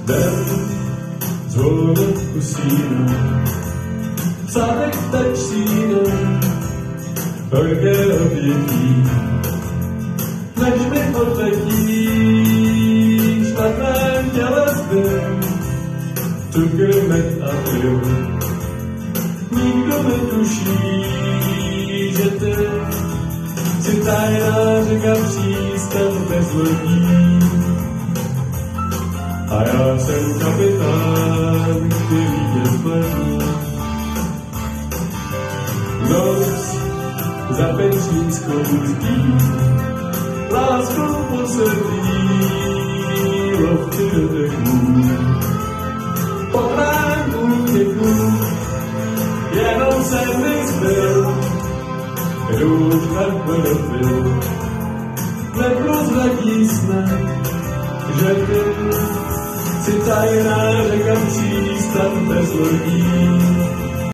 Den zhůru usíná, psátek tak přijde, horké obětí, než mi odletíš na tvém těle zbyl, cukr, med a pyl. Nikdo netuší, že ty si tajná řeka přístav bez lodí. A já jsem kapitán, který tě zbaví. Noc za Petřínskou zdí, láskou poslední, lovky do dechů. Po tvém útěku jenom jsem mi zbyl, růž nad bodopil. Neprozradí snad, že ty si tajná řeka přístav bez lodí.